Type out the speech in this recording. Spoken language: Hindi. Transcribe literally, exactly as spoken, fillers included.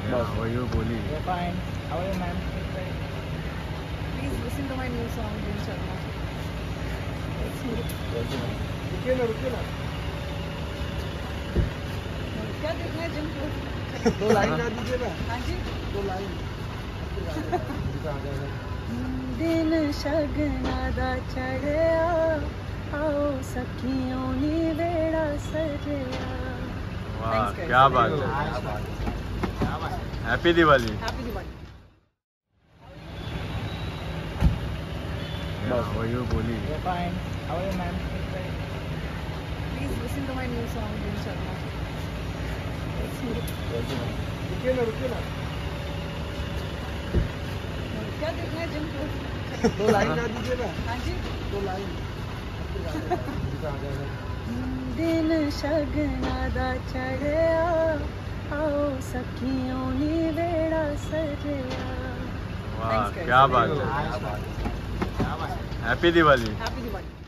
How are you, बोली? We're fine. How are you, ma'am? Please listen to my new song, Din Sharma. रुकिए ना, रुकिए ना। क्या देखना है जिम को? दो लाइन गा दीजिए ना। हाँ जी। दो लाइन। दिन शगना दा चढ़िया, आओ सखियों नी वेड़ा सजया। वाह, क्या बात है। Happy Diwali. Happy Diwali. How are you, बोली? We're fine. How are you, ma'am? Please listen to my new song, Din Sharma. रुकिए ना, रुकिए ना। क्या देखना है जिम को? दो लाइन गा दीजिए ना। हाँ जी। दो लाइन। दिन शगना दा चढ़िया, आओ सखियों नी वेड़ा सजया। वाह, क्या बात है। हैप्पी दिवाली। हैप्पी दिवाली।